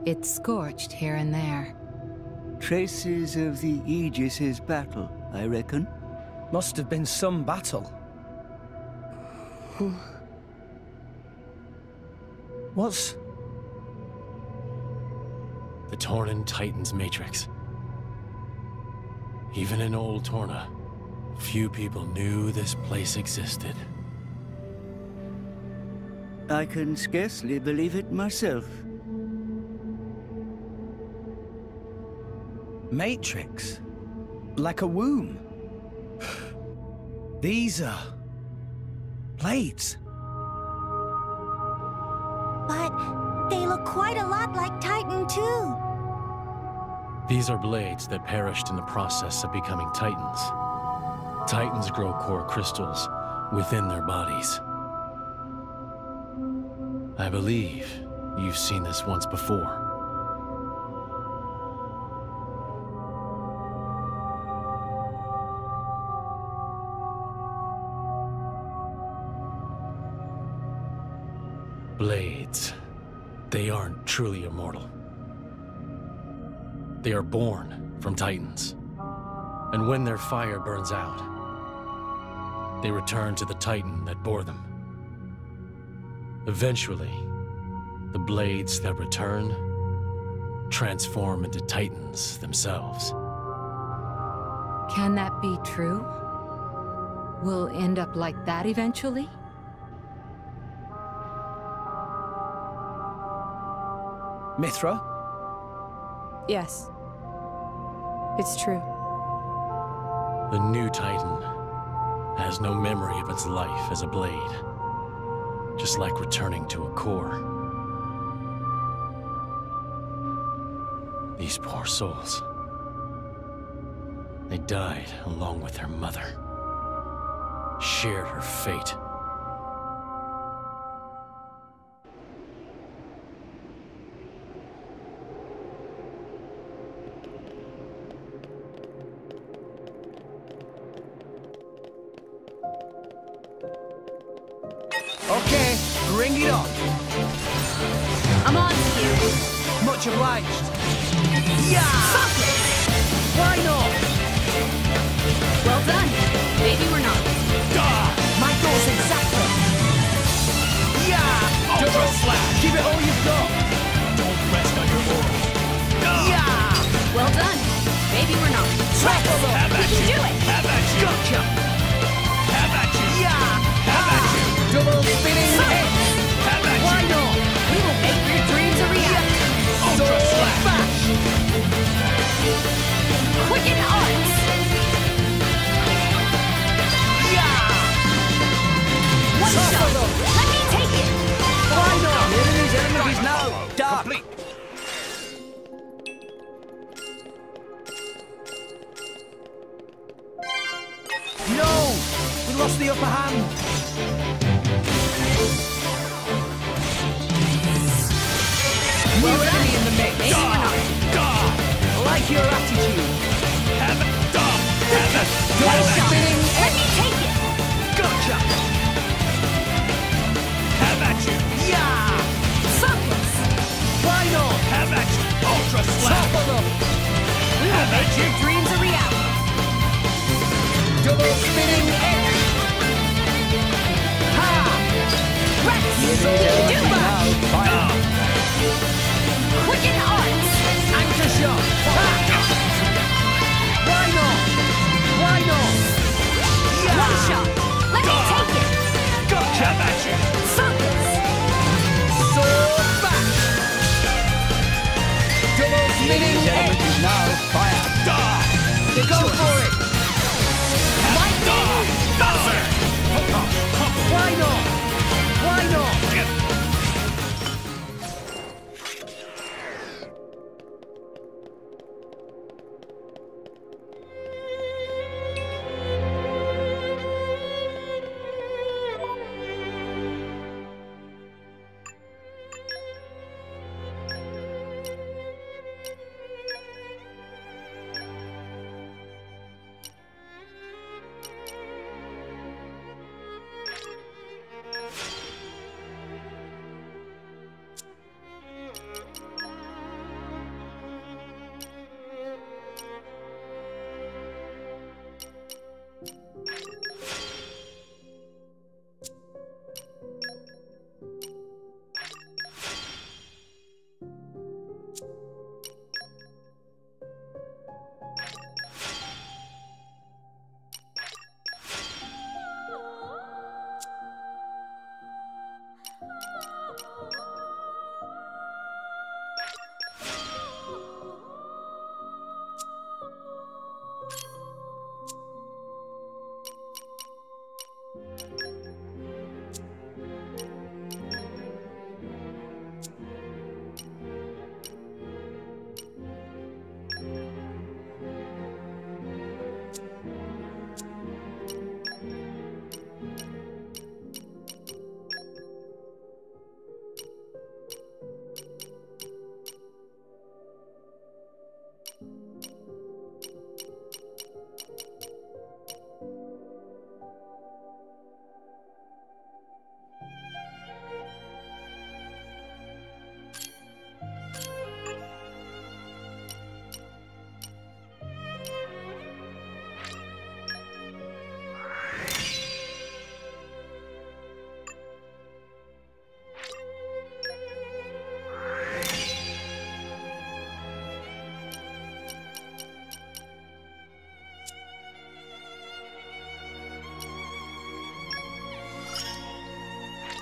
It's scorched here and there. Traces of the Aegis's battle, I reckon. Must have been some battle. What's... The Tornan Titan's Matrix. Even in Old Torna, few people knew this place existed. I can scarcely believe it myself. Matrix? Like a womb? These are... blades. But they look quite a lot like Titan, too. These are blades that perished in the process of becoming Titans. Titans grow core crystals within their bodies. I believe you've seen this once before. Blades. They aren't truly immortal. They are born from Titans. And when their fire burns out, they return to the Titan that bore them. Eventually, the blades that return transform into Titans themselves. Can that be true? We'll end up like that eventually? Mithra? Yes. It's true. The new Titan has no memory of its life as a blade. Just like returning to a core. These poor souls. They died along with their mother. Shared her fate. Okay, bring it on. I'm on to you. Much obliged. Yeah! Why not? Well done. Maybe we're not. My goal's exactly. Yeah! Ultra Slash! Give it all you've got. Don't rest on your laurels. Yeah! Well done. Maybe we're not. Tackle them! Have at you! Do it. Have at you! Gotcha! Have at you! Yeah! Have at you! Double spinning hit! Have at Why you! not? We will make your dreams a reality. Ultra Slash! Bash! Quicken arts. Yeah! One Tackle shot. them! Let me take it. Why not? The enemy's enemies now. Dark. Complete. No! We lost the upper hand. New enemy in the mix. Maybe we're not. I like your attitude. Have it! Have it! Double spinning Let me take it. Gotcha! Have at you! Yeah! Focus. Why not? Have at you! Ultra Slash! Topple them! We will make your dreams a reality. Double spinning X! Ha! Rex. Do it. Quicken arts. Anchor shot! Ha! Why not? Why not?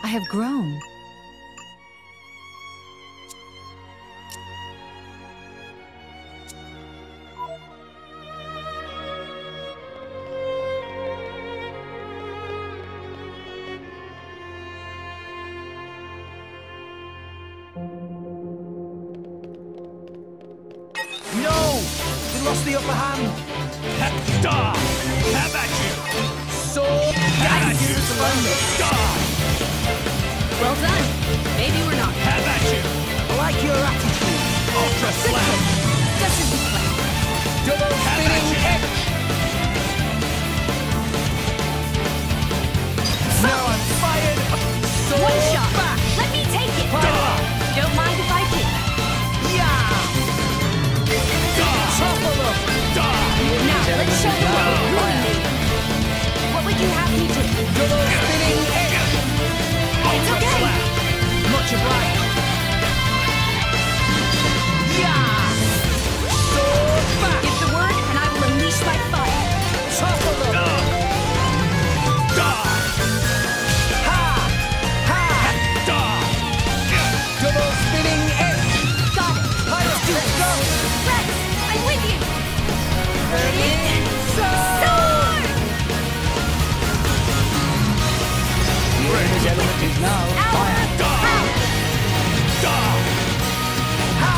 have grown. No! We lost the upper hand! Star! Have at you! So Have at you! splendid! Star! Well done. Maybe we're not. Have at you! I like your attitude. Ultra Slash! Just as we planned. Double Have at spinning you! edge. Now I'm fired. So One shot. back. Let me take it. Fire. Don't mind if I do. Yeah. Star! Topple them. Star! Now, let's show them what we're really made of. What would you have me do? Double spinning edge. It's okay. Slash! Much obliged. Yeah. So back. Give the word, and I will unleash my fire. Topple them. Star! Ha. Ha. Star! Double spinning edge. Got it. Let's do it. Go. Rex, I'm with you. Ready. Sword! His element is now fire. Star! Star! Ha!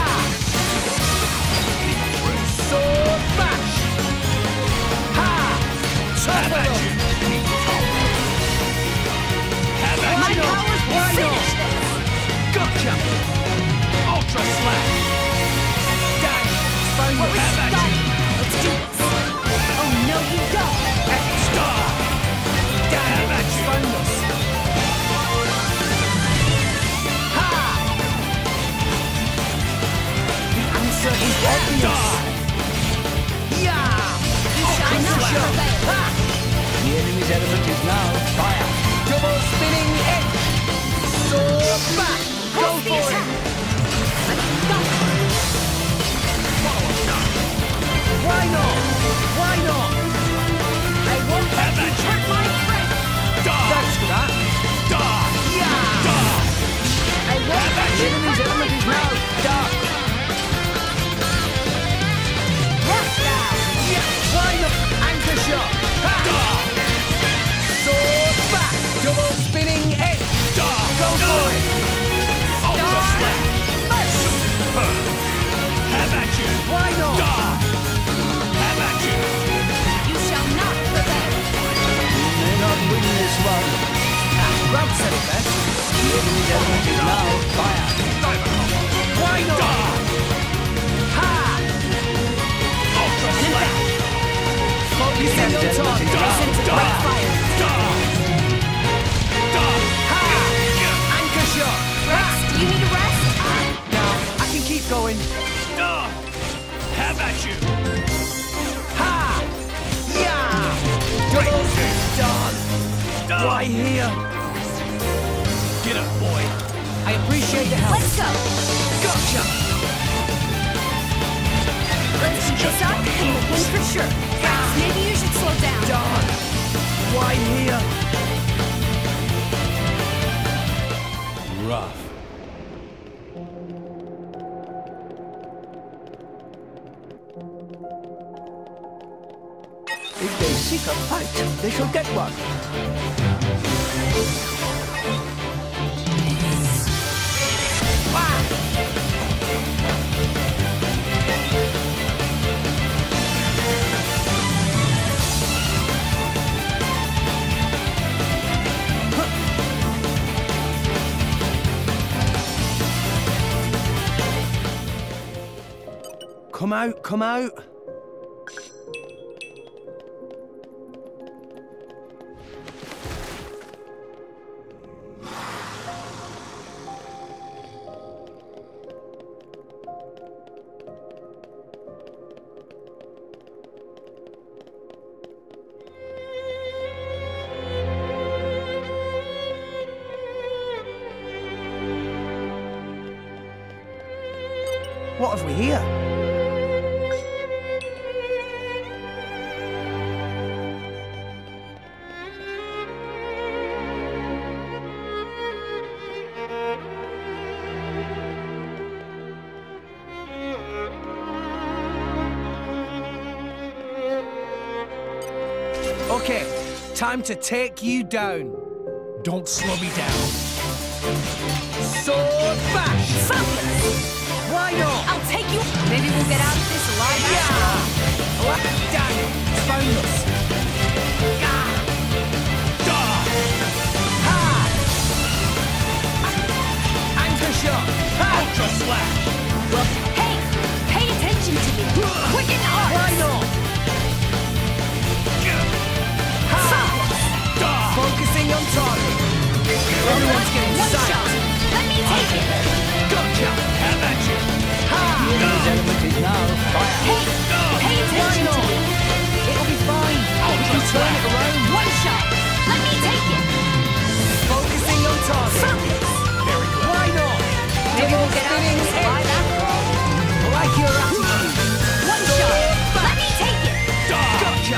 Sword bash! Ha! Have at you! Have at My you! powers will Why not? finish this. Gotcha! Ultra Slash! Dash! Spineless! Have at Got you! it. Let's do this. Oh, no, you don't. Star! Dash! Have at you! Spineless! Ha! The answer is obvious! Yeah! You shall not prevail. Ha! The enemy's element is now fire. Double spinning edge! Sword back! Go What's the for attack? it! Got it. Why not? Why not? I won't let Have you at you. hurt my friend. Star! Thanks for that. Star! Yeah! Star! I won't Have let at you you. Enemy's hurt my element is now friend. dark. Rough now. Yeah! Why not? Anchor shot! Ha! Star! Sword back! Double spinning edge! Star! Go for it! Ultra Slash! First. Have at you! Why not? Star! Have at you! You shall not prevail. You may not win this one. Rob said it best. The enemy's element is now fire. Why not? Star! Ha! Ultra Slash! Focusing on target. Star! Fire. Star! Star! Ha! Anchor shot! Rex, do you need a rest? No, I can keep going. Star! Have at you! Ha! Yeah! Double done. Star! Why here? Get up, boy! I appreciate the help. Let's go. Gotcha! Let's keep this up and we'll win for sure. Rex, maybe you should slow down. Done. Why here? Rough. If they seek a fight, they shall get one. Come out, come out. What have we here? Okay, time to take you down. Don't slow me down. Sword bash! Why not? I'll take you. Maybe we'll get out of this alive. Yeah! Oh, damn it! It's found us. Anchor shot! Ultra slash! Well, hey, pay attention to me. Quicken arms. Why not? Focusing on target. Everyone's getting One sight. shot. Let me take it. Gotcha! Have at you! The enemy's element is now fire. Hey, pay attention to me. It'll be fine. We can turn it around. One shot. Let me take it. Focusing on target. Very good. Why not? Maybe we'll get out of this alive after all. I like your attitude. One shot. Let me take it. Gotcha!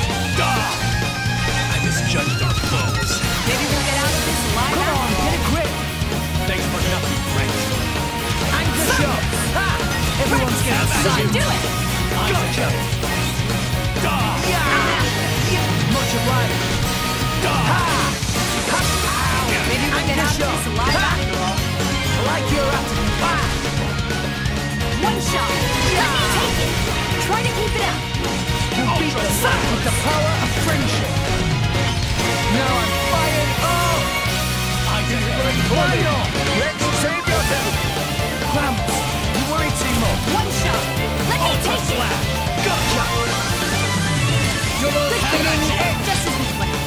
I misjudged our foes. Maybe we'll get out of this alive Come on, after get all. a grip. Thanks for nothing, friends. Anchor shot. Ha! Everyone's getting We sight. should do it. Gotcha! Yeah! Much obliged. Ha! Ha! Maybe we'll get out of this alive after all. I like your attitude. Ha! One shot. Let me take it. Try to keep it up. You beat the sun with the power of friendship. Now I'm fired up. I did it right. Why not? Let's save yourself. Clamps, you worry too much. One shot. Let me take it. Gotcha! Double spinning edge. Just as we planned.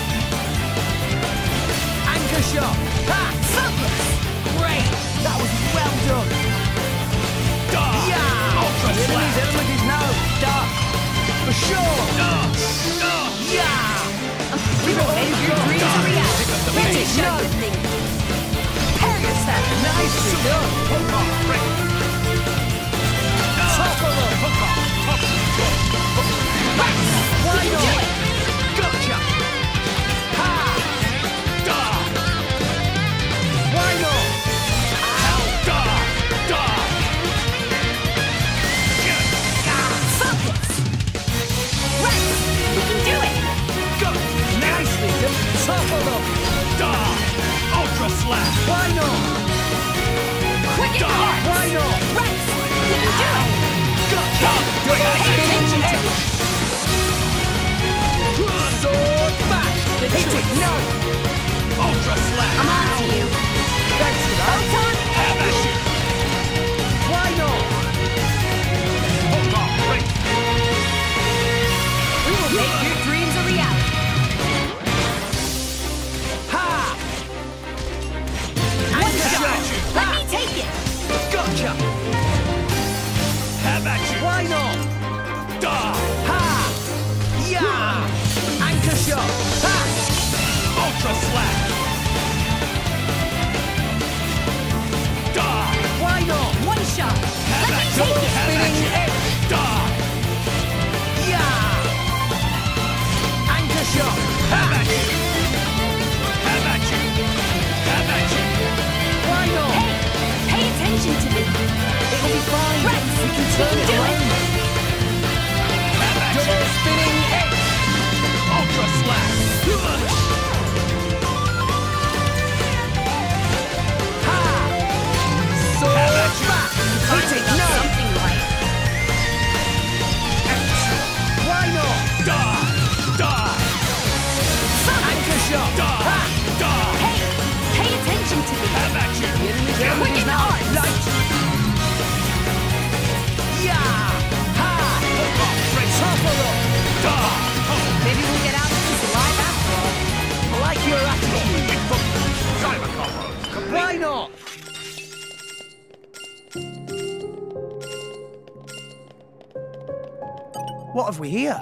Anchor shot. Ha! Focus. Great! That was well done. Yeah! Ultra The enemy's slash! element is now dark. For sure! Yeah! We will make your dreams a reality. Hit Let's it, show no. the thing. Prepare yourself. Nicely done! Top of them! Why You can do not? it. Gotcha! Ha! Why not? Focus. Right. We can do it. Nicely done! Top of them! Ultra slash! Why not? Quicken heart. Why not? Right. We can do it. Gotcha! Pay attention to me. Sword back! Hit it! No! Ultra slash! I'm on to you. Thanks for that! Photon. Have at you! Why not? We will make your dreams a reality. Ha! One Anchor shot. shot! Let me take it. Gotcha! Have at you! Why not? Ha! Yeah! Anchor shot! Ha! Ultra slash! Why not? One shot. Let me take it. Spinning edge! Yeah! Anchor shot! Have at you! Have at you! Have at you! Why not? Hey, pay attention to me. It'll be fine! Right. We can turn We it can do it. around! Have at Double you! spinning edge! Ultra slash! Ha! Sword Have at you. back! Hit it! No! Something right. Why not? Anchor shot! Ha! Hey, pay attention to me. Have at you! The enemy's element is Quicken now arms. light! Yeah! Ha! Top of them! Maybe we'll get out of this alive after all. I like your attitude! Cyber combos complete! Why not? What have we here?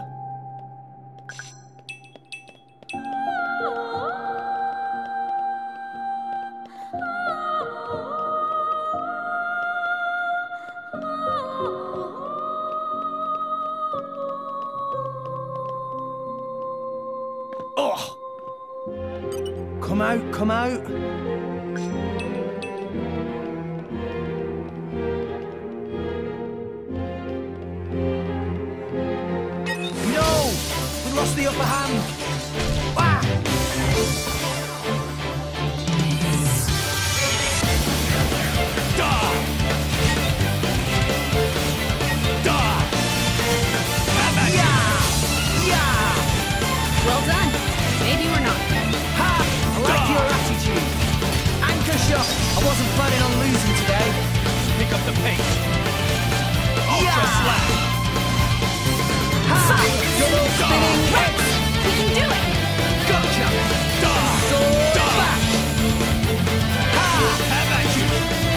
Oh! Come out, come out! No! We lost the upper hand! I wasn't planning on losing today. Pick up the pace. Ultra slash. Good old spinning hits. We can do it! Gotcha. Sword Bash. Have at you.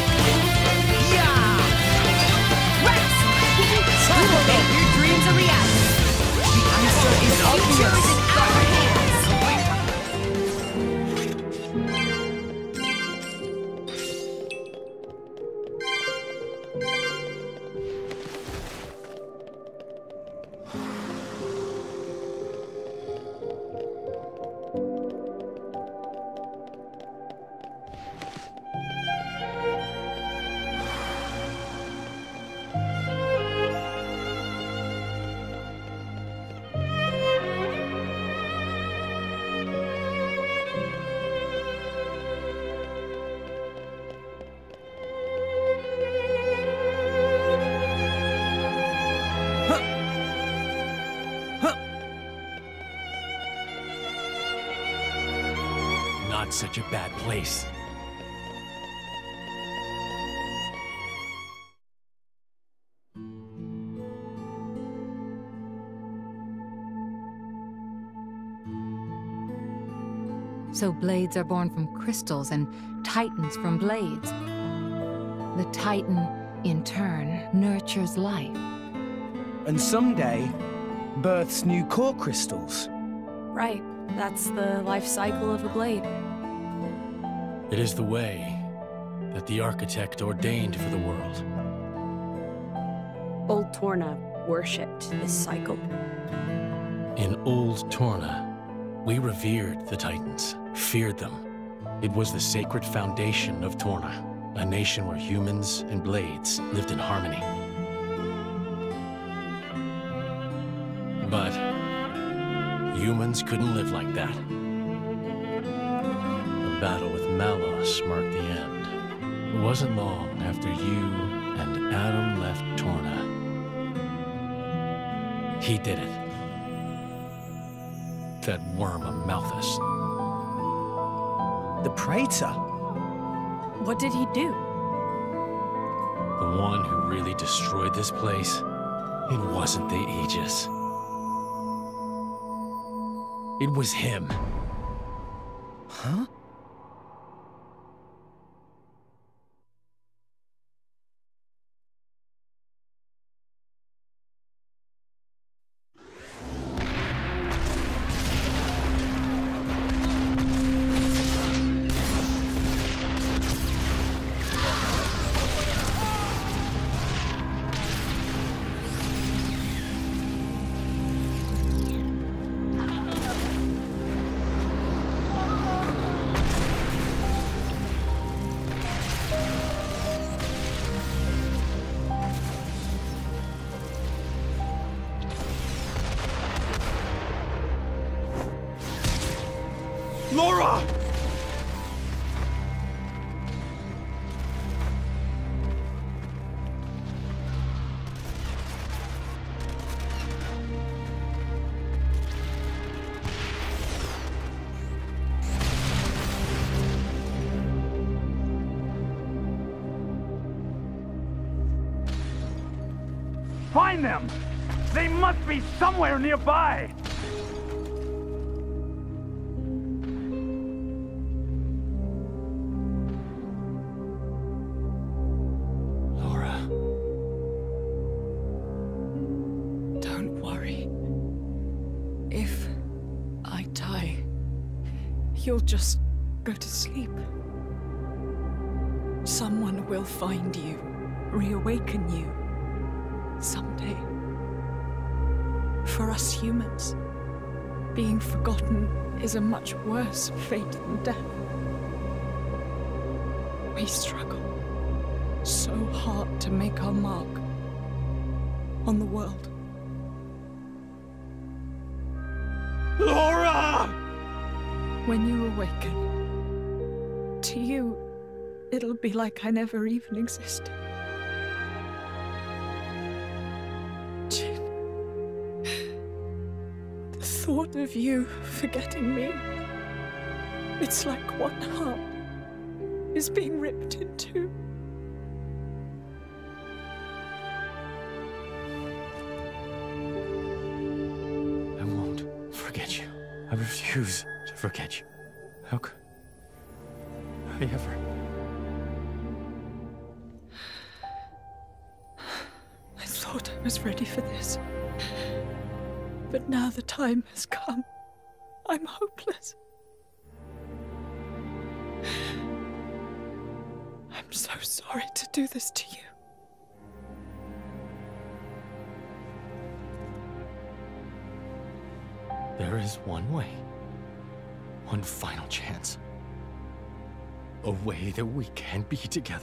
Yeah. Rex! We will make your dreams a reality. The answer is The future is in our hands. Not such a bad place. So blades are born from crystals and titans from blades. The titan, in turn, nurtures life. And someday, births new core crystals. Right. That's the life cycle of a blade. It is the way that the architect ordained for the world. Old Torna worshipped this cycle. In Old Torna, we revered the Titans, feared them. It was the sacred foundation of Torna, a nation where humans and blades lived in harmony. But humans couldn't live like that. The battle with Malos marked the end. It wasn't long after you and Adam left Torna. He did it. That worm of Malthus. The Praetor. What did he do? The one who really destroyed this place, it wasn't the Aegis. It was him. Huh? Laura! Find them! They must be somewhere nearby! Laura. Don't worry. If I die, you'll just go to sleep. Someone will find you, reawaken you. Someday. For us humans, being forgotten is a much worse fate than death. We struggle so hard to make our mark on the world. Laura! When you awaken, to you, it'll be like I never even existed. Jin, the thought of you forgetting me, it's like one heart is being ripped in two. I won't forget you. I refuse to forget you. How could I ever? I thought I was ready for this. But now the time has come. I'm hopeless. I'm so sorry to do this to you. There is one way. One final chance. A way that we can be together.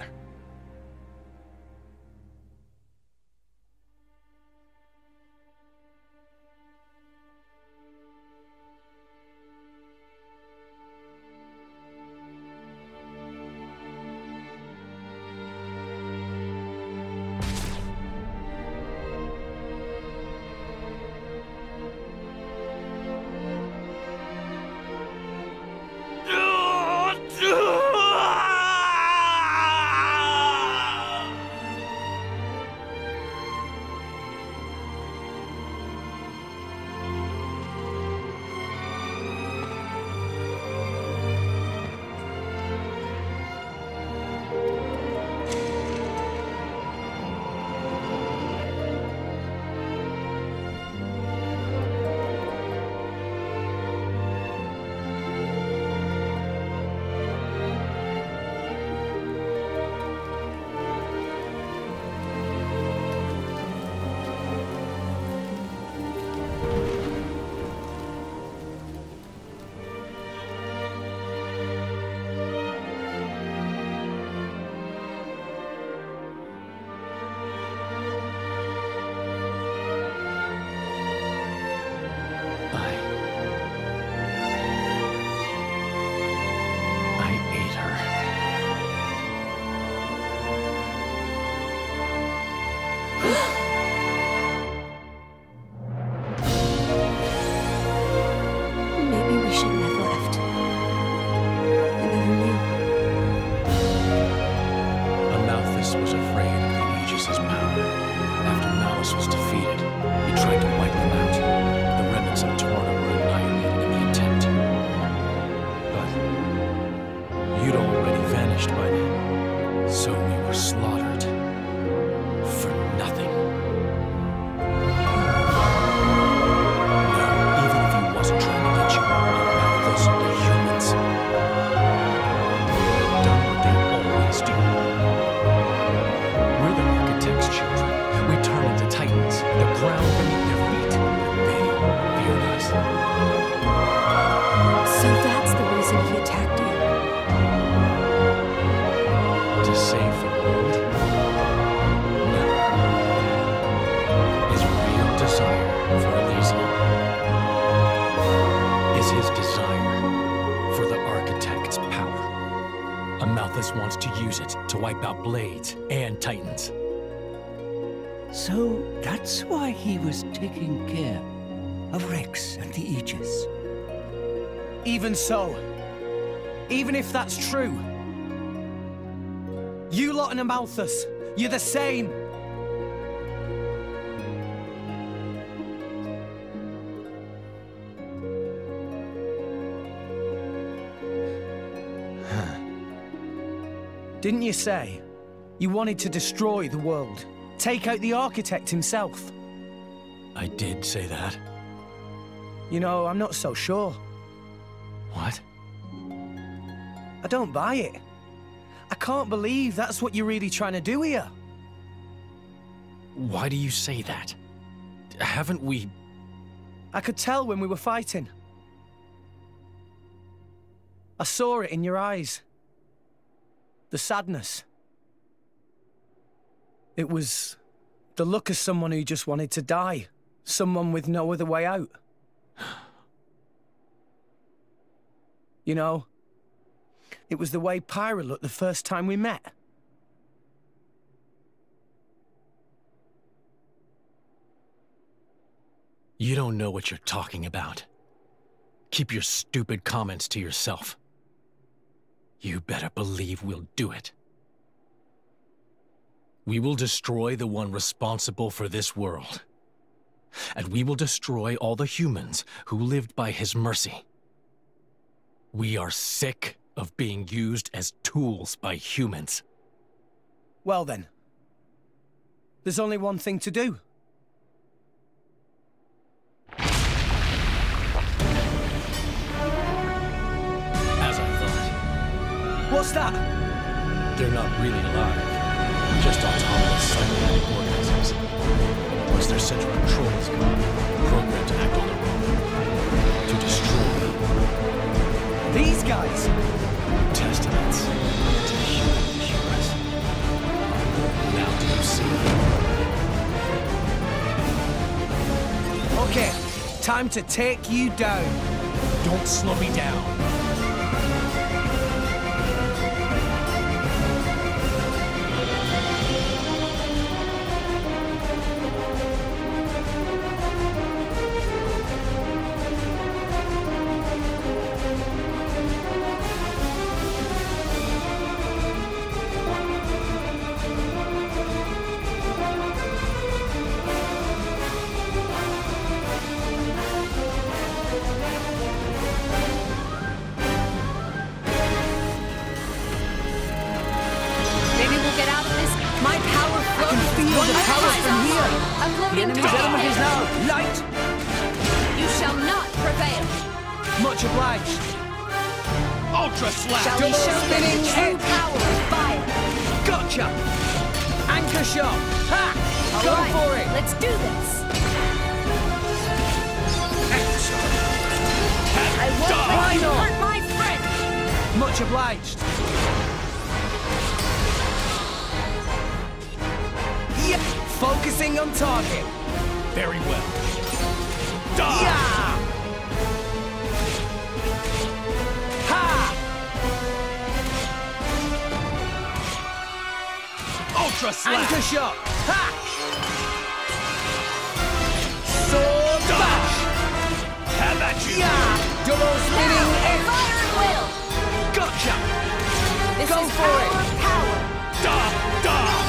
Wants to use it to wipe out Blades and Titans. So that's why he was taking care of Rex and the Aegis. Even so, even if that's true, you lot and Amalthus, you're the same. Didn't you say you wanted to destroy the world? Take out the Architect himself? I did say that. You know, I'm not so sure. What? I don't buy it. I can't believe that's what you're really trying to do here. Why do you say that? Haven't we... I could tell when we were fighting. I saw it in your eyes. The sadness. It was the look of someone who just wanted to die. Someone with no other way out. You know, it was the way Pyra looked the first time we met. You don't know what you're talking about. Keep your stupid comments to yourself. You better believe we'll do it. We will destroy the one responsible for this world. And we will destroy all the humans who lived by his mercy. We are sick of being used as tools by humans. Well then, there's only one thing to do. As I thought. What's that? They're not really alive. Just autonomous cybernetic organisms. Once their central control is gone, programmed to act on their own. To destroy. These guys? Testaments to human humans. Now do you see? Okay, time to take you down. Don't slow me down. The enemy's element is now light. You shall not prevail. Much obliged. Ultra slap! Shall we show them the true Edge. power of fire? Gotcha! Anchor shot! Ha! All Go right, for it! let's do this. I won't let you hurt my friend. Much obliged. Yeah! Focusing on target. Very well. Yeah! Ha! Ultra slap! Anchor shot! Ha! Sword bash! Have at you! Yeah! Double spinning edge! Fire at will. Gotcha! This Go is for it. power. Da! Da!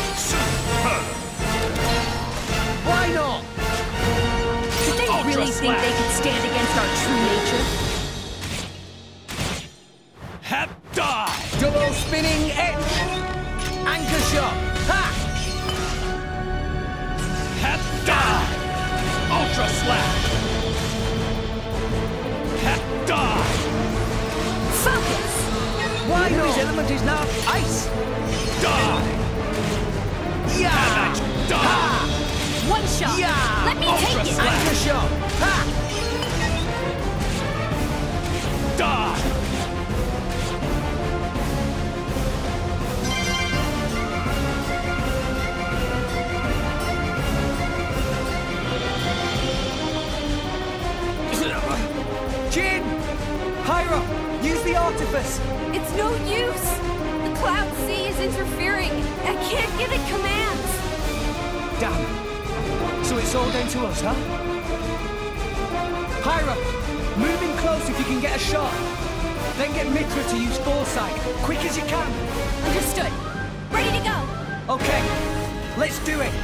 Why not? Did they Ultra really think slap. they could stand against our true nature? Have die! Double spinning edge! Anchor shot! Ha! Have die! Ultra slap! Have die! Focus. Why not? His element is now ice! Die! Yeah! Have at you! Die! Ha! One shot. Yeah! Let me Ultra take it. slap. Anchor shot! Ha! Die! Jin! Hyra! Use the artifice! It's no use. The Cloud Sea is interfering. I can't give it commands. Damn. So it's all down to us, huh? Hyra! Move in close if you can get a shot. Then get Mitra to use foresight. Quick as you can. Understood. Ready to go. Okay. Let's do it.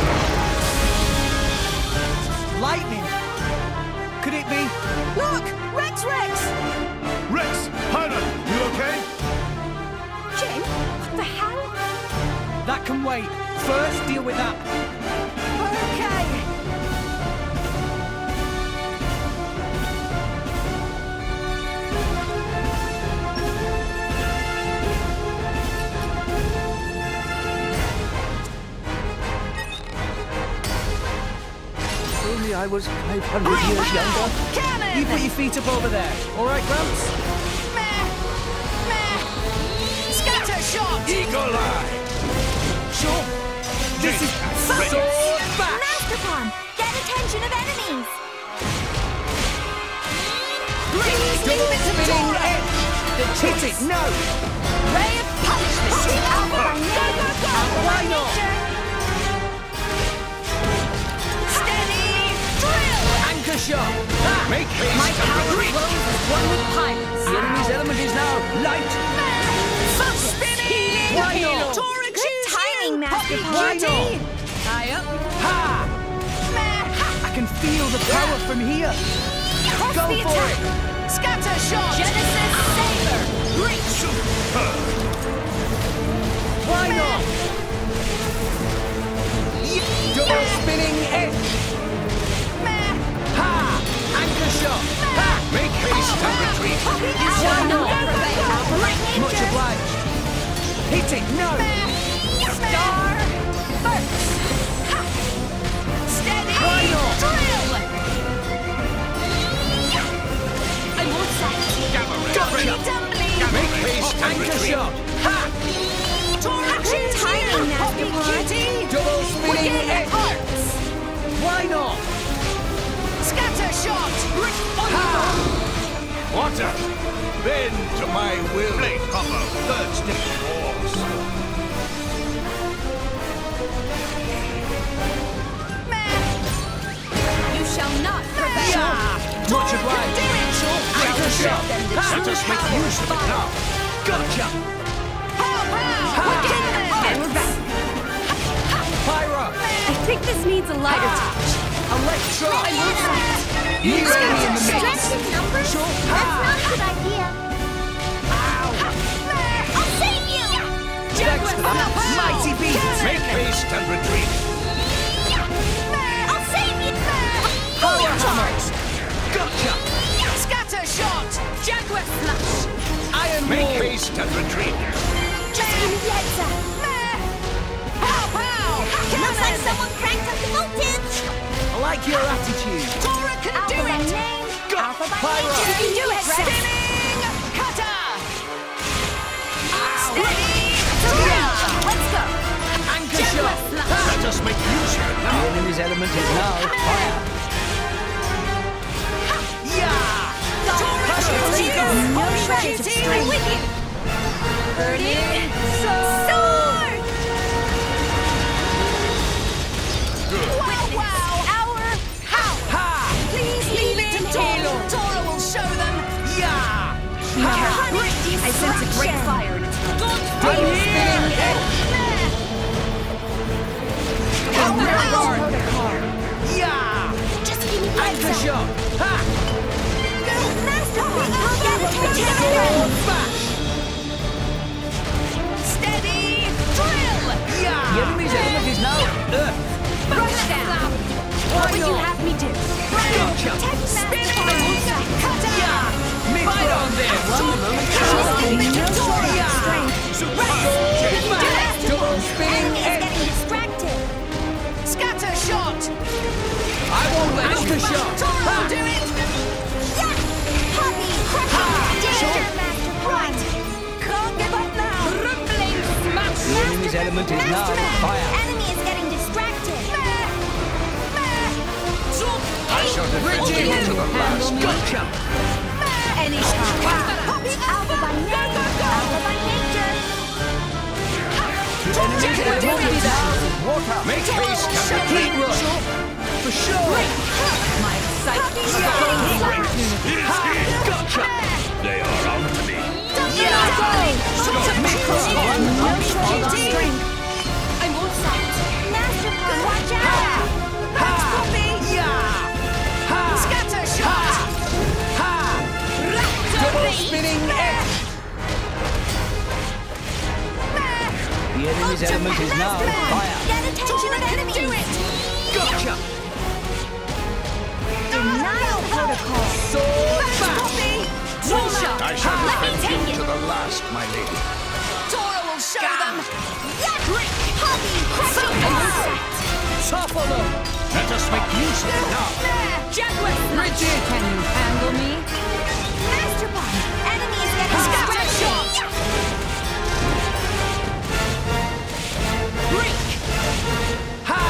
Lightning! Could it be? Look! Rex! Rex! Hyra! You okay? Jin, what the hell? That can wait. First, deal with that. Okay. Only I was 500 years younger. Cannon! You put your feet up over there. All right, Gramps? Meh! Scatter shot! Eagle Eye! Sure. This is Ready. sword bash. Masterpalm, get attention of enemies. Double spinning edge. Hit it. No. Ray of punishment! Alpha, Why not? Steady! Drill! Anchor shot. Ha! Make haste My and power retreat! flows as one with pirates. The enemy's element is now light. the power from here. Press Go the for attack. it. Scatter shot. Genesis Saber. Reach. Why not? Double spinning edge. Ha! Anchor shot. Ha! Make haste and retreat. You shall not prevail. Much obliged. Hit it. No. Star first. Ha! Steady. Why not? Drill. I won't set. Gotcha. Tumbling. Make haste and Anchor retreat. shot. Ha! Tiny nasty cutie. Double spinning Within edge. hearts. Why not? Scatter shot. Water. Bend to my will. Blade combo. Third step. You shall not prevail. Yeah. Much obliged. Do it. Anchor shot. Ha! Let us make use of it now. Gotcha. Pyro. I think this needs a lighter touch. Electro. You Uranium in the mix. Distracted numbers? Sure. That's not a good idea. I'll save you! Thanks for that. Mighty beast. Make haste and retreat. I'll save you! Power charge. Gotcha. Scatter shot. Jaguar slash. Iron Make wall. haste and retreat. Just give me the heads up. Pow pow. Looks like someone cranked up the voltage. I like your attitude. Tora can Alpha do by it. name, Alpha by Pyro. nature. You can do it. Rex. Spinning cutter. Ow. Steady. Let's go. Anchor Jaguar shot. slash. Let us make use of it The now. enemy's element is now fire. Yeah. Tora can do it. I'm with you. Burning sword. Wow wow. Our power. Ha. Please leave it to Tora. Tora will show them. Yeah. Ha. I sense a great fire in its good Double spinning edge. Yeah. Just give me the heads Anchor up. shot. Ha. Master, I'll get attention. Sword smash. Steady drill. Yeah. The enemy's element is now earth. Rush down. What would you have me do? Gotcha. Spinning cutter. Right on there. Double spinning Enemy is edge. getting distracted. Scatter shot. I won't let you. Anchor shot. Tora will do it. Yeah! Puppy! Danger, Master Right. Can't give up now. Rumbling smash. The enemy's element is now fire. Enemy is getting distracted. I shall defend you to the last. Gotcha. Anytime. Alpha by name, Alpha by nature. The enemy's element is now water. Make haste and Heat retreat. rush. For sure. My sight. Gotcha. They are after me. I won't sight. Master Punch, watch out! Scatter shot. Double spinning edge. The enemy's element is now fire. Get attention of enemies! Do it. Gotcha. Denial protocol! Sword smash. I shall Let me defend take you it. to the last, my lady. Tora will show them. Brick! Hobby! Topple them. Let us make use of it now. Jaguar Rigid. Can you handle me? Master Punch! Enemy is getting Scatter distracted! shot. Break. Ha.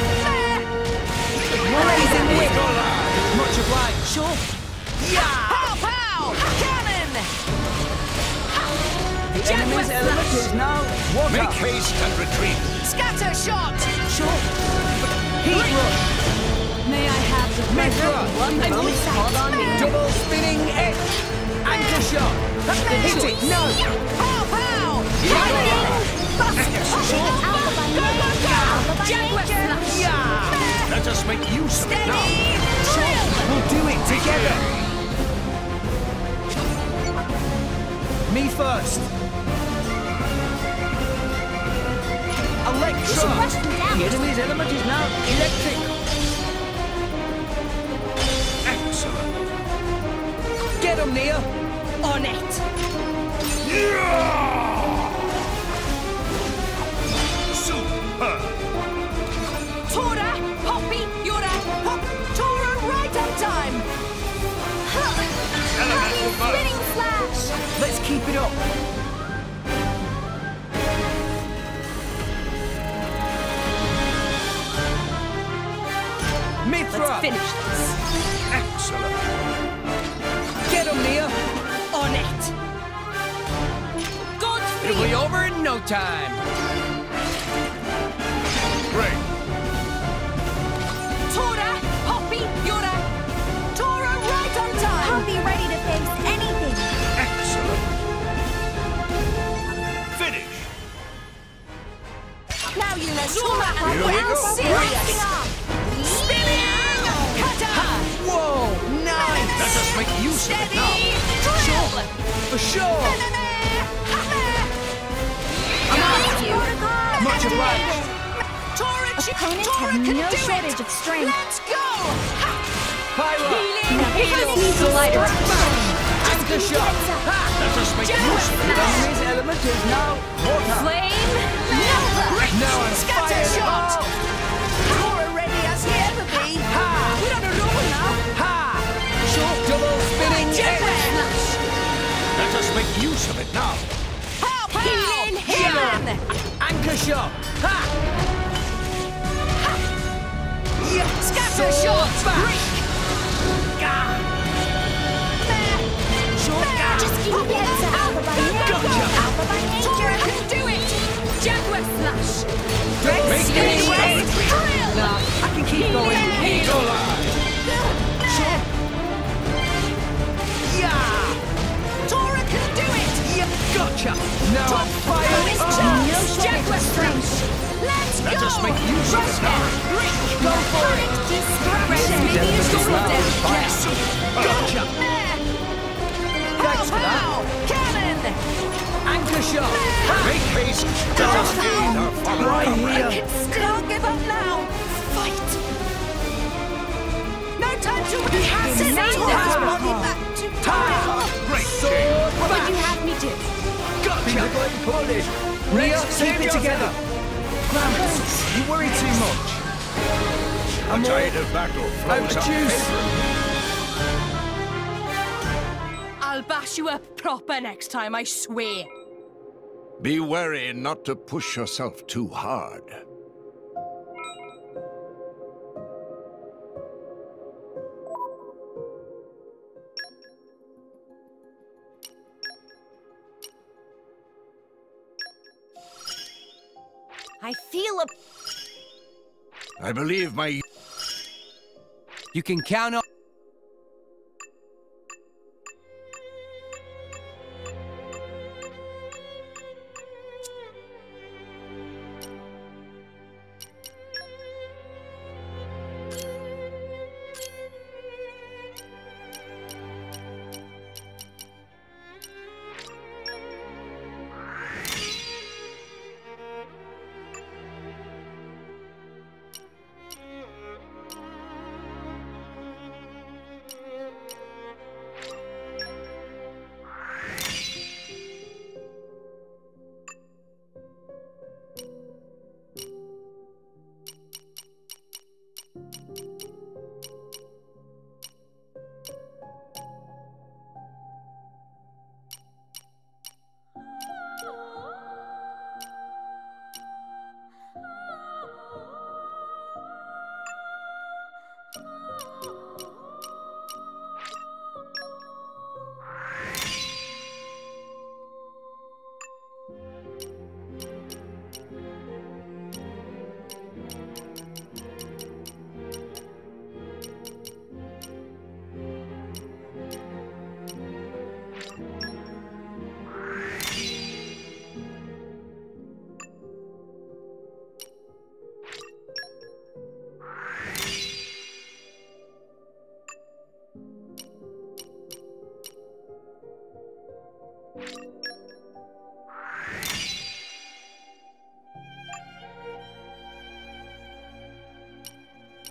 Blazing wind. Much obliged. Sure. Yeah. Pow pow. Cannon. The enemy's element is now water. Make haste and retreat. Scatter shot. Sure. Heat rush. May I have the pleasure of one moment call on me? Double spinning edge. Anchor shot. Hit it. No. Pow pow. Alpha by name, Alpha by Jaguar nature! slash. Yeah. Let us make use of it Steady. now. Ultra! rush them down. The enemy's element is now electric. Excellent. Get him, Nia. On it! Super. Tora! Poppy! Yura! Pop! Tora right on time! Elemental Spinning burst. flash. Let's keep it up. Mithra! Let's finish this. Excellent. Get him, Nia. On it! It'll Godspeed! be over in no time. Great. Tora! Poppy! Yura! Tora right on time! I'll be ready to face anything. Excellent. Finish. Now you know Tora and Here we well go. serious! Spinning! Cutter! Whoa, nice! Let us make use of it Steady! now. Drill! For sure. I'm after you! Much obliged. Tora, Opponents Tora have can no do shortage it! of strength. Let's go! Ha! Pyro. Healing! Opponents need to Healing! light Sword up. back! Anchor shot. Ha! Let us make Generous use of it The now. enemy's element is now water. Flame! Nova! Now I'm Scatter fired shot! up. Tora ready as he ever be! Ha! We're on a roll now! Ha! Short double spinning Generous edge. flash! Let us make use of it now. Pow, pow! Healing hand! Anchor shot. Ha! Yeah. Scatter Sword shot! back. Break! Short gap. Just keep it Alpha by nature. Gotcha. Alpha by Tora nature. can do it! Jaguar slash! Make Spinning it wave! easy. Drill! Nah, I can keep going. Eagle Eye. Yeah. Tora can do it! Yeah. Gotcha. Now I'm fired Bonus up. chance! Jaguar slash! Let's Let go! us make use of it now. Go for it. Rest, maybe you should go down. Gotcha. Thanks for that. Pow! Cannon! Anchor shot. Make haste. Let us aid our fallen Right comrade. here. Can't give up now! Fight! No time to He has Nice. Tora's body back to Great Sword game. What would back. you have me do? Gotcha. Going Polish. Nia, keep it together. Clarence, you worry too much. The tide of battle flows up juice. favorably. I'll bash you up proper next time, I swear. Be wary not to push yourself too hard. I feel a... I believe my... You can count on...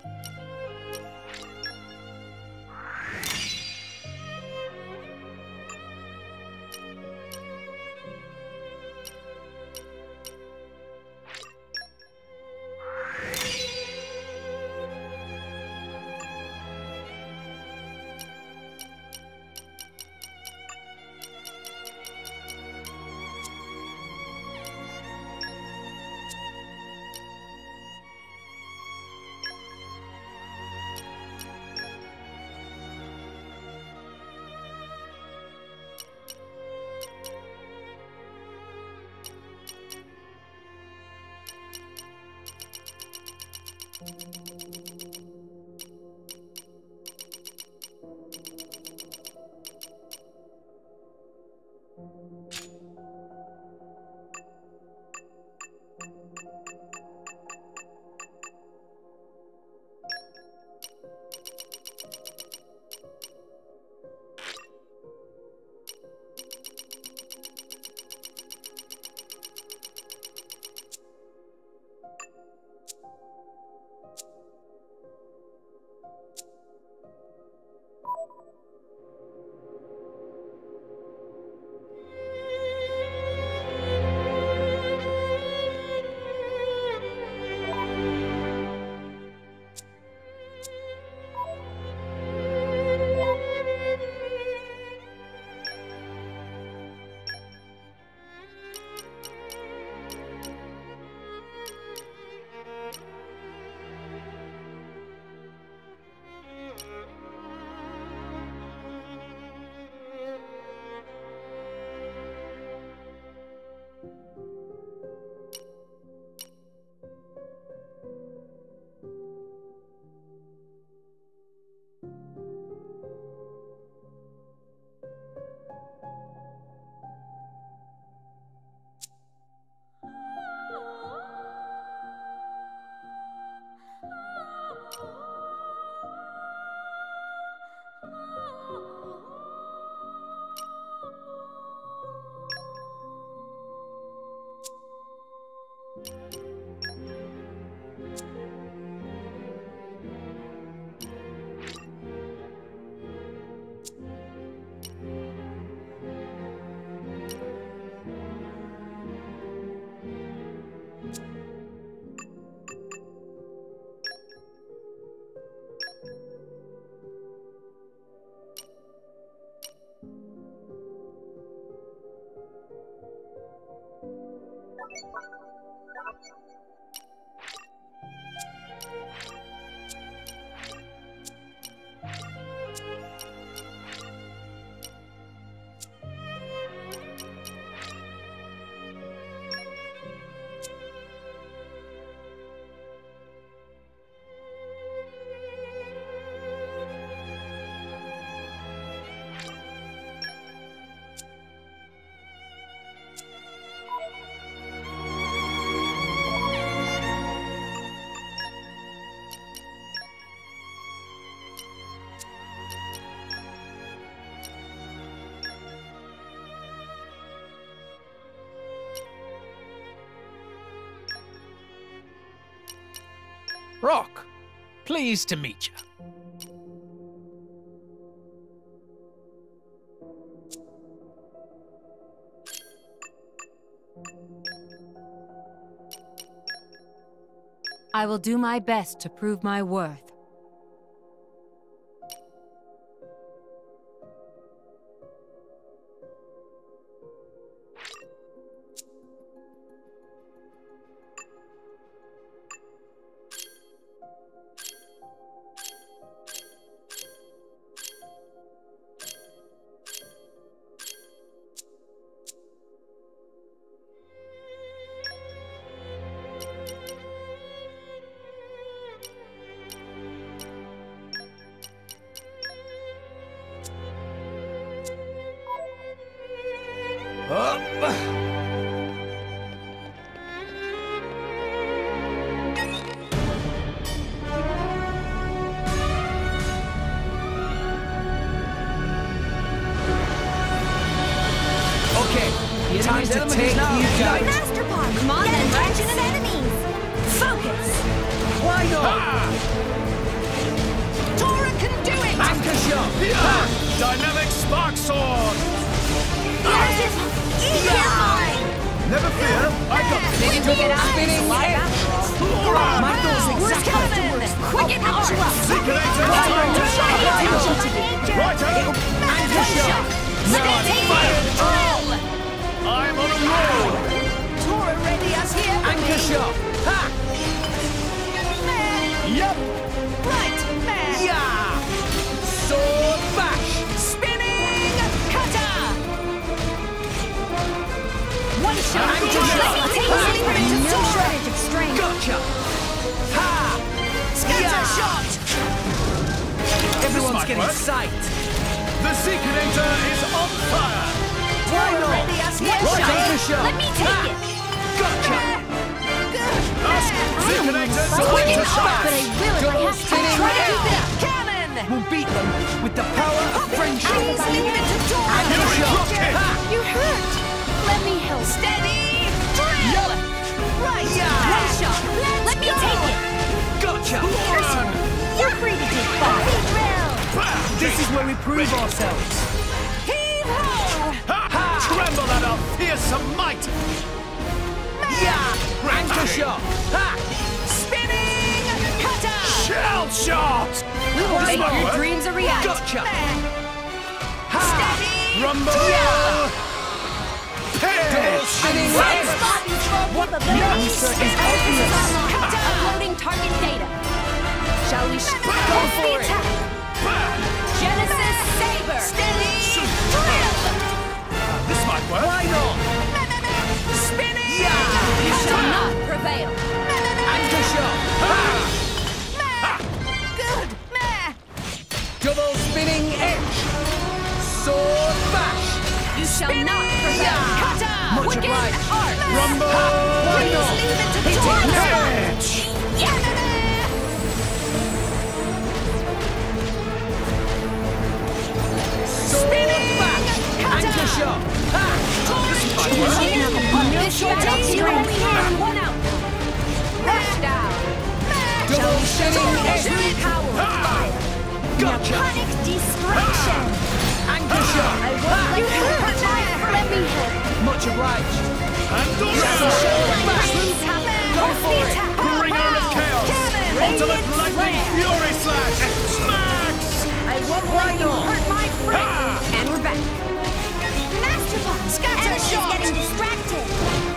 Rock, pleased to meet you. I will do my best to prove my worth. Time to take you down. Master Part! Come on, Get then, attention Rex. of enemies! Focus! Why not? shot! Dynamic spark sword! Never fear, I got this! Maybe we get out Spinning alive head. after all. My door's exactly Coming! Quicken arts! Seculator! Righto! Anchor shot! Drill! I'm on a roll! Tora ready us here! Anchor shot! Ha! Yep! Right, man! Yeah! Sword bash! Spinning cutter! One shot! Anchor shot! No shortage of strength! Gotcha! Ha! Scatter shot! Everyone's might getting work. sight! The Seculator is on fire! Why not? Ready us here! Right, anchor shot! Let me take it! Gotcha! Seculator Sword to to shot! But I will if I have to. Spinning Try to head. keep it up! Cannon! We'll beat them with the power of friendship! Please leave it to Tora! Anchor shot! Ha! You hurt! Let me help. Steady! Drill! Right! Yeah. One shot! Let me take it! Gotcha! You're free to take fire! Drill! This is where we prove ourselves! Heave-ho! Tremble at our fearsome might! Yeah! Anchor shot! Ha! Spinning cutter! Shell shot! We will make might your work. dreams a reality! Gotcha! Ha! Steady! Rumble! Pitch! Spinning One head. spot and full capabilities! answer is obvious. Uploading target data! Shall we Go for it. attack? Genesis Saber! Steady! Drill! This might work. Why not? Spinning! Yeah. You shall not prevail! Anchor shot! Good! Double spinning edge! Sword bash! You shall not prevail! Cutter! Much Wicked obliged. art! Rumble! Why Please not? leave it to Hit it. Tora! Pitch! Yeah! Sword bash! Anchor shot! Ha! No shortage of strength! One out! Rush down! Double spinning edge! True power of fire! Gotcha! Panic destruction! Anchor shot! Ha! You hurt my friend! Let me help! Much obliged! Pandora! Go for it! Bringer of chaos! Ultimate lightning fury slash! Smacks! I won't let you hurt my friend! And we're back! Master Ball! Scatter Enemy's shot. getting distracted!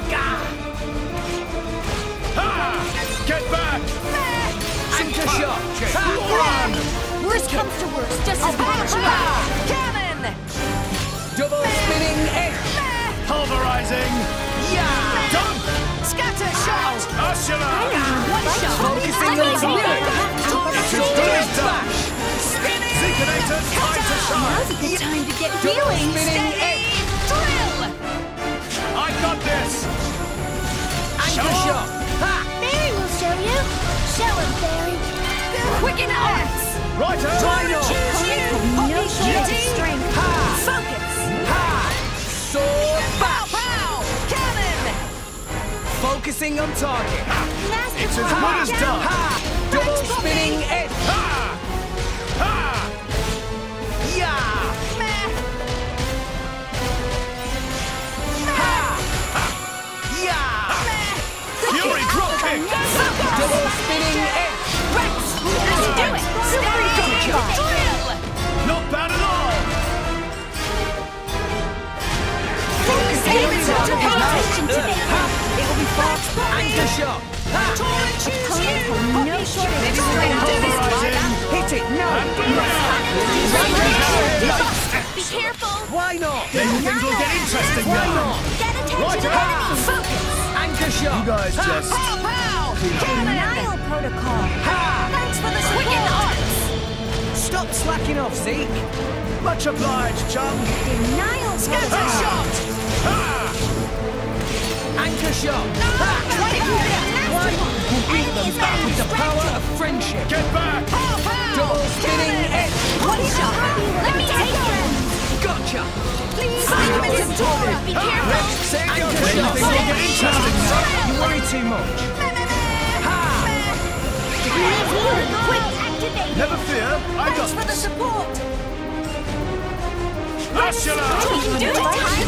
Ha! Get back! Anchor shot! Ha! Run! Worst comes to worst, just as bad as you are! Cannon! Double spinning edge! Pulverizing! Yeah! Done! Scatter shot! Ursula! One shot! Focusing Let me on take target. it! It is done! Bash! Spinning! Seculator time to shine! Now's a good time to get Double feeling! spinning Steady! edge! Drill! I got this! Anchor Show. shot! Ha! Barry will show you! Show him, Barry! Quicken arts! Righto! Dino! No shortage of strength! Ha! Focus! Ha! Sword Pow! bash! Pow! Cannon! Focusing on target! Master It's as Ball! good as done! Ha! Double spinning edge! Ha! Ha! Yeah! Meh! Ha! Yeah! Fury dropkick! Double spinning edge! Rex! Let's do it! Steady! Gotcha. Drill! Not bad at all! Focusing on Focus. target! Ha! It'll be fast! Anchor shot! Ha! Tora, choose you! No shortage of Pulverizing! Hit it! No! Be careful! Why not? Then things will get interesting Why now! not? Get attention, Righto. enemies! Focus! Anchor shot! You guys just... Pow! Pow! Cannon! Denial protocol! Ha! Thanks for the Quicken arts! Stop slacking off, Zeke! Much obliged, chum! Denial Scatter protocol! shot! Ha! Anchor shot! Ha! Why? We'll beat them back with the power of friendship! Get back! Pow! Pow! Double spinning edge! One shot! Let me take it! Gotcha! Please leave it to Tora! Be careful! Anchor Then shot! things will get interesting now! You worry too much! Ha! Quick activate! Never fear, I got Thanks for the this! support! Ursula! We can do it!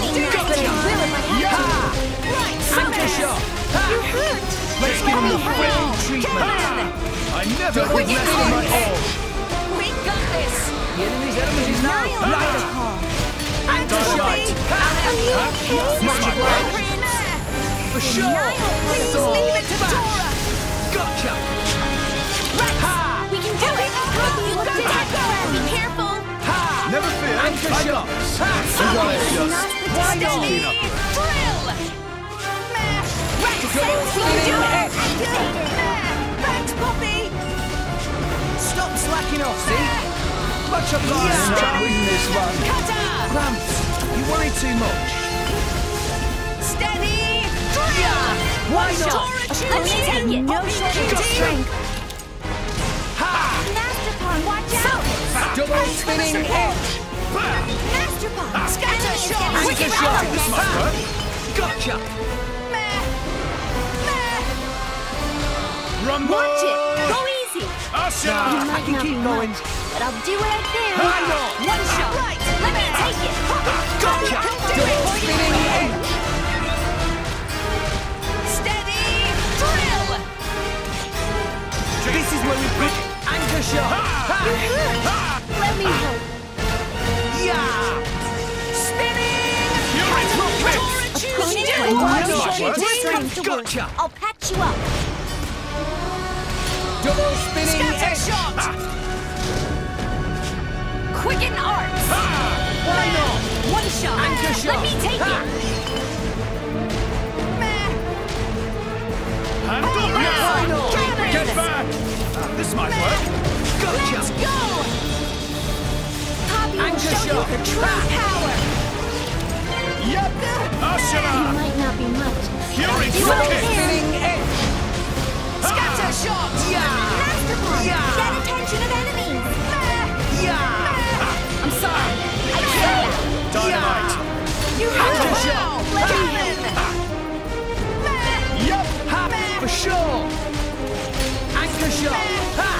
Anchor shot! You're hurt! Let's give him the friendly treatment! I never would let him at all! We got this! The enemy's element is now light. Anchor shot! Magic word! For sure! Please Sword leave it to bash. Dora! Gotcha! Ha! We can do it! You got it! Be careful! Ha! Never fear! Anchor I shot! got this. Ha! You got it, just. Why not? Steady! Drill! Rex, we can do it! Thanks, Poppy! Stop slacking off, see? Much obliged. Yeah. I'll win this one. Cutter! Gramps, you worry too much. Steady! Drill! Why not? Let me take it! No shortage of strength! Ha! Master Palm, watch out! Double spinning edge. Master Palm! Scatter shot! Anchor Wicked shot. arms! Ha! Gotcha! Rumble! Watch it! Go easy! Usher! I can keep going. But I'll do what I can! Why not? One shot! Right! Let me take it! Gotcha! Double spinning edge. Steady! Drill! This is where we put anchor shot. Ha! Let me help! Yeah! Spinning! Fury kick! Opponent Why no not? shortage of strength! Gotcha! I'll patch you up! Double spinning Scatter edge. shot! Quicken arts! Why not? One shot! Anchor shot. Let me take Ha! Handle Why now! not? Get back! This might work. Gotcha! Let's go! Poppy will Anchor show you shot. her true power! Yep! Ursula! Might not be much. Fury Double kick! spinning edge. Scatter shot! Yeah! Master Palm! Yeah. Get attention of enemies! Yeah! I'm sorry. I can't. Dynamite! You Anchor have shot. Cannon! Yep! Ha! For sure! Anchor shot! Ha!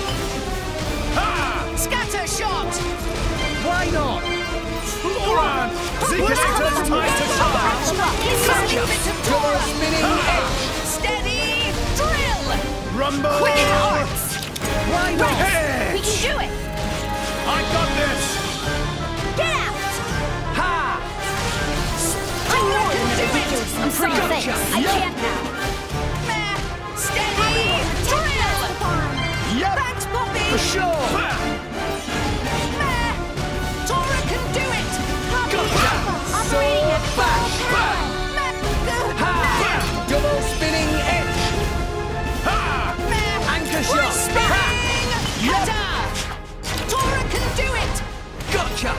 Ha! Scatter shot! Why not? Oran! Zeekator's time to shine! Gotcha! Double spinning edge. Steady! Drill! Rumble! Quicken arts! Why not? Hit! We can do it! I got this! Get out! Ha! I'm more than ridiculous. I'm sorry. Gotcha. I can't now. Steady! Drill! Yep! Thanks, Poppy! For sure! Tora can do it! Gotcha! Operating at full power! Ha! Double spinning edge. Ha! Anchor shot. Ha! Cutter! Tora can do it! Gotcha!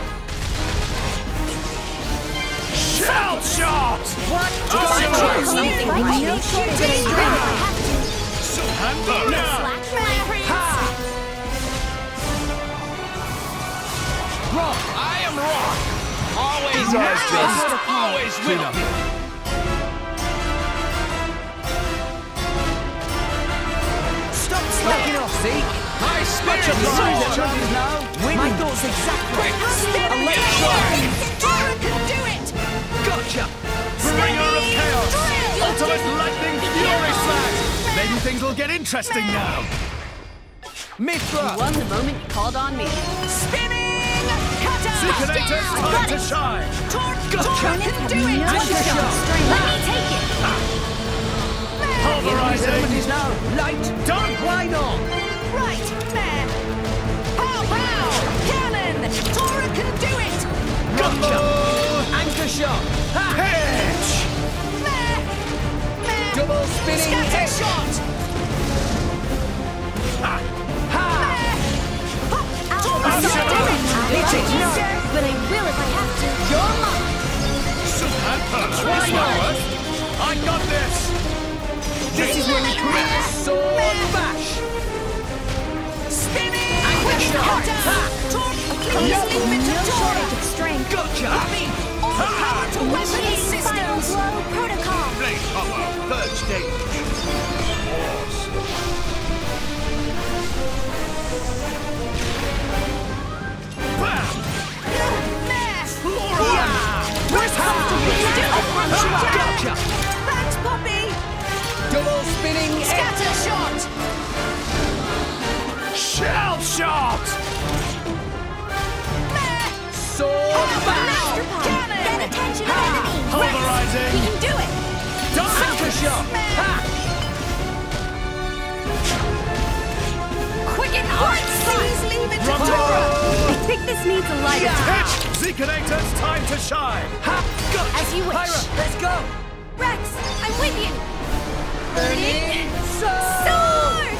Shell shot! What? Ursula! No shortage of Handle now! Ha! Rock! I am Rock! Always These guys just always clean with up. me! Stop slacking off, see? My Much spirit obliged. sword! Champions now. My thoughts exactly. Steady! Electro. Tora can do it! Gotcha! Bringer of chaos! Drill! Ultimate lightning fury slash! Maybe things will get interesting now! Mithra! Won the moment you called on me. Spinning! Cutter! Zeekator's time to shine! Gotcha! Tora can do it! Anchor shot. Let me take it! His Pulverizing! element is now light. Done! Why not? Right, man! Pow, pow! Cannon! Tora can do it! Gotcha! Anchor shot. Ha! Pitch! Double spinning Scatter edge. shot! Ha! Tora can do it! Hit it. No. But I will if I have to. Your mark. Why not? I got this! This is when we create sword bash. Spinning! Anchor Quick shot. cutter! Ha! Please leave it to No Tora! shortage of strength. Gotcha! All power to weapon Initiating final systems! blow protocol. Blade power, third stage. Pulverizing! We can do it! Anchor shot! Ha! Quicken arc! Please leave it to Tora! I think this needs a light attack. Zeekinator's time to shine! Ha! Gotcha! As you wish. Pyra, let's go! Rex, I'm with you! Burning sword! Sword!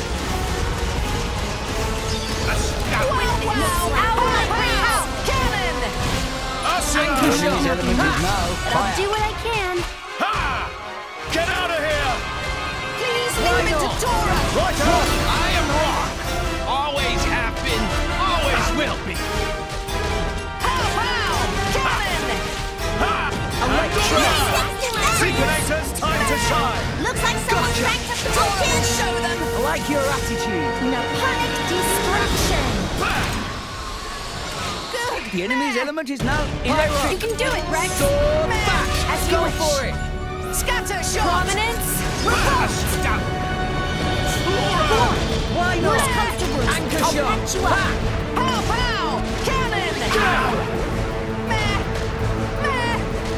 Wow! Cannon! Anchor shot! I'll do what I can. Ha! Get out of here! Please leave it to Tora! Right up! I am Rock. Always have been, always will be. Pow! Cannon! Zeekinator's time to shine! Looks like someone cranked up the voltage. Show them! I like your attitude. Naponic destruction. Good! The enemy's element is now You electric. can do it, Rex! Sword back! As you Go wish. for it! Scatter shot! Prominence! Stop. Why not? Where's comfortable? Anchor I'll shot! patch you up. Pow! Pow! Cannon! Meh! Meh!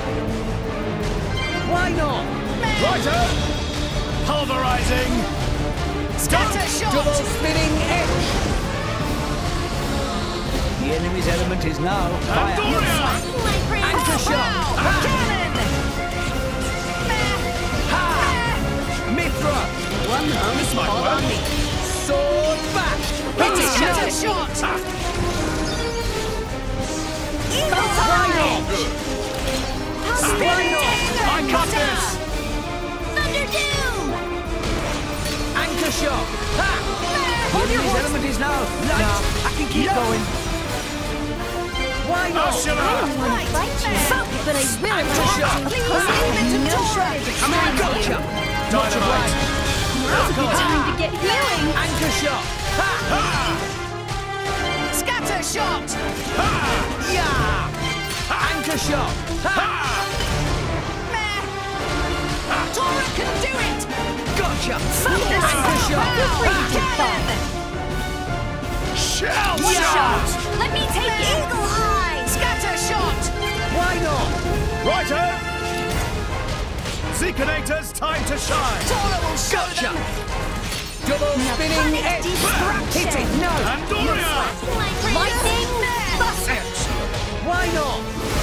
Why not? Righto! Pulverizing! Scatter shot! Double spinning edge! The enemy's element is now fire. Andoria! Anchor shot! Cannon! Ha! Mithra! One moment, follow me. Sword back! Hit it! Scatter shot! Eagle Why eye! not? I got this! Thunder Doom. Anchor shot! Ha! The Hold your enemy's horse! element is now light. No, I can keep going. Why not? Ursula! Right! But I will Anchor shot! Please leave it to Tora! Come on, gotcha! Dynamite! Time to get healing! Anchor shot! Ha! Scatter shot! Yeah! Anchor shot! Ha! Meh! Tora can do it! Gotcha! Anchor shot! Cannon! Shell One shot! shot! Let me take Eagle Eye! Scatter shot! Why not? Righto! Zeekinator's time to shine! Tora will show Gotcha! them! Double spinning edge! Hit it! No! Andoria! Lightning! Bust it! Why not?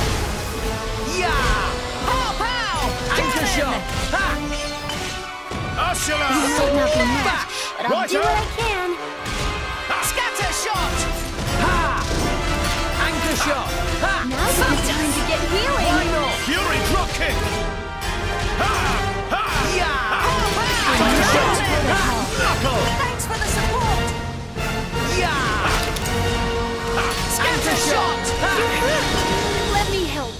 Yeah! Pow! Pow! Anchor shot! Ha! Ursula! Might not be much, Back! but I'll do what I can. Scatter shot! Ha! Anchor shot! Ha! Now's the time to get healing! Why not? Fury drop kick! Ha! Ha! Yeah! Anchor shot! Ha! Knuckle! Thanks for the support! Yeah! Scatter shot! Let me help.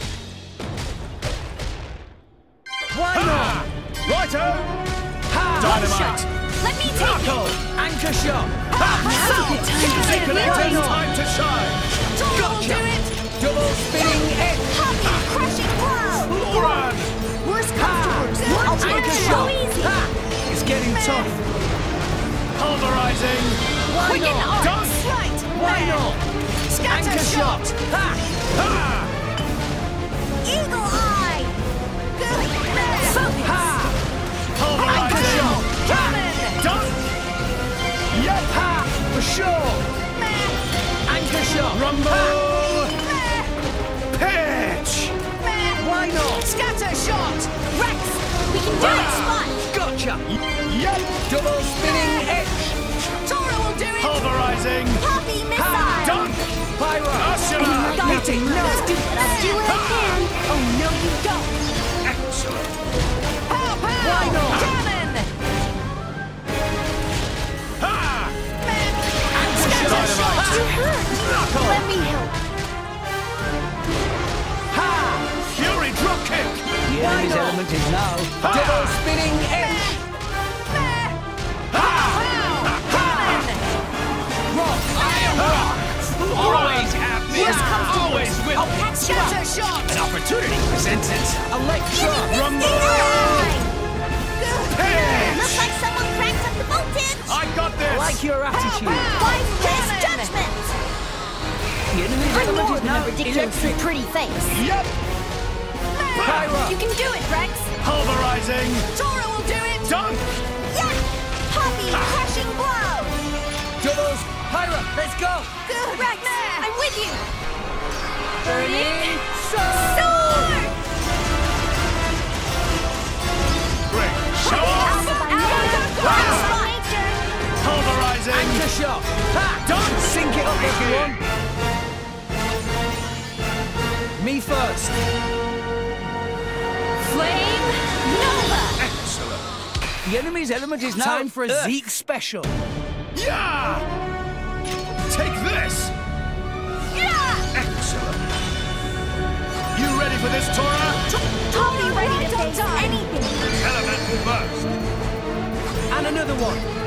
Why not? Righto! Ha! Dynamite! Let me take Knuckle! Anchor shot! Now's a good time to get Zeekinator's healing! time to shine! Tora will do it! Double spinning edge! Happy crushing blow. Run! Worst customers. I'll Anchor make it so shot! easy. Ha! It's getting tough! Pulverizing! Why Quicken not? arc! Don't- Slight! Why not? Scatter Anchor shot! shot! Ha! Ha! Eagle eye. Good! Ha! Anchor Pulverizing! shot! Cannon! Don't! Yep! Ha! For sure! Anchor shot! Rumble! Pitch! Why not? Scatter shot! Rex, we can do it. Spot. Gotcha! Yep! Double spinning edge! Tora will do it! Pulverizing! Poppy missile. Done! Pyro! Ursula! Hit it! No! But I'll do what I can. Oh, no, you don't! Excellent! Pow! Pow! Why not? Cannon! Ha! Anchor shot! Dynamite! You hurt. Knuckle! Let me help. Ha! Fury drop kick! The enemy's element is now double spinning edge! Rock. I am Rock. Always have been, always will be. Scatter shot! An opportunity presents itself. Electra! Rumble! Looks Pitch! like someone cranked up the voltage. I got this! Like your attitude! Wise judgment. The enemy's I'm element more is than now a ridiculously electric! pretty face. Yep! Pyra! You can do it, Rex! Pulverizing! Tora will do it! Dunk! Yeah! Poppy, crushing blow! Doubles! Pyra, let's go! Good, Rex! I'm with you! Burning Sword! Great! Show off! Pulverizing! Anchor shot! Ha! Dunk! Sink it up, everyone! Me first! Flame Nova! Excellent! The enemy's element is now time for a Zeke special. Yeah! Take this! Yeah! Excellent! You ready for this, Tora? Totally ready to face anything! Element first! And another one.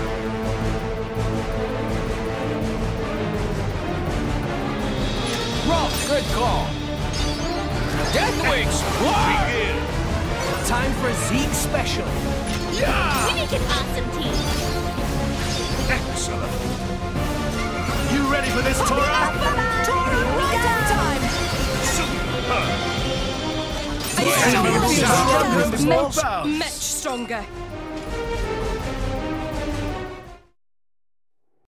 Rock, good call. Deathwing Squad! Begin! Time for a Zeke special. Yeah! We make an awesome team! Excellent! You ready for this, Tora? Tora, right on time! Superb! I Enemy saw sound the is more bounce. much stronger.